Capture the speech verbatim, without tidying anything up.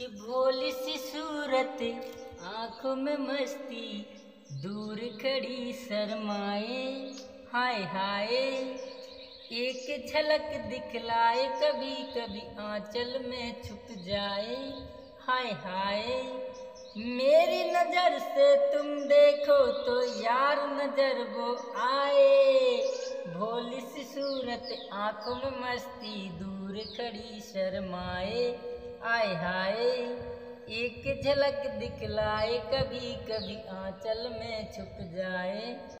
कि भोली सी सूरत, आंखों में मस्ती, दूर खड़ी शर्माए, हाय हाय। एक झलक दिखलाए, कभी कभी आंचल में छुप जाए, हाय हाय। मेरी नजर से तुम देखो तो यार नजर वो आए, भोली सी सूरत, आंखों में मस्ती, दूर खड़ी शर्माए, आय हाय। एक झलक दिखलाए, कभी कभी आंचल में छुप जाए।